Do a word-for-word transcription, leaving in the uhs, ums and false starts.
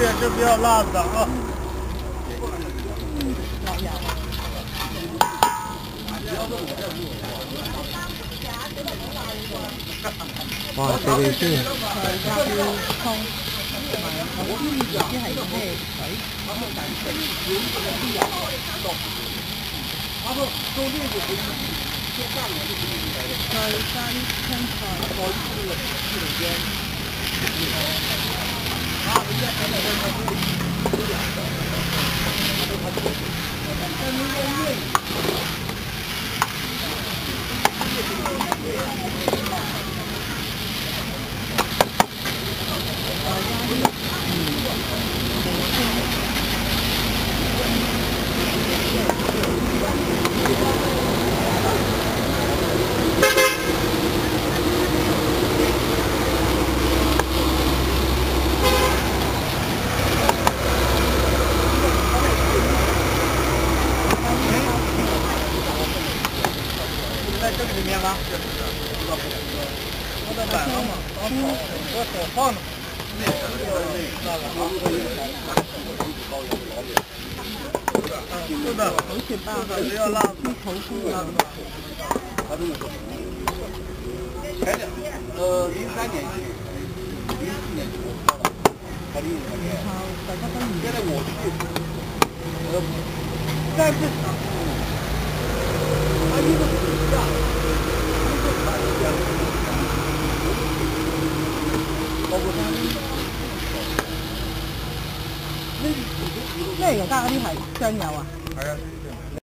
点就不要辣子啊。 哇，這邊先。 係加啲湯，同埋我啲唔知係咩水。再加啲青在这个里面吗？我在摆了嘛，我我手放的。是的，是的，只要辣子，辣子。前两年，呃，零三年去，零四年去，他零五年。现在我去，呃，但是。他一个暑假，一个寒假，包括他咩嚟㗎？嗰啲係醬油啊？ 係啊。